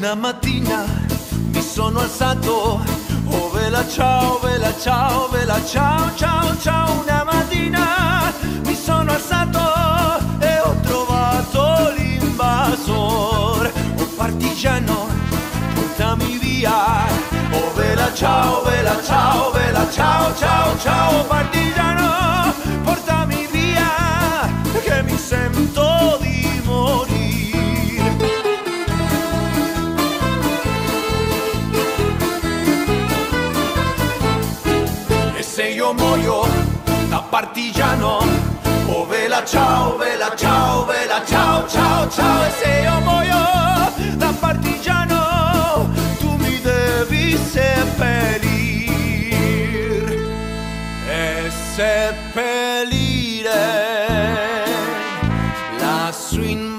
Una mattina mi sono alzato, oh vela ciao, vela ciao, vela ciao, ciao, ciao. Una mattina mi sono alzato e ho trovato l'invasor. Oh partigiano, portami via, oh vela ciao, vela ciao, vela ciao, ciao, ciao. Partigiano, portami via, che mi sento di morire. Se io muoio da partigiano, oh vela ciao, vela ciao, vela ciao, ciao, ciao. E se io muoio da partigiano, tu mi devi seppellir e seppellire lassù in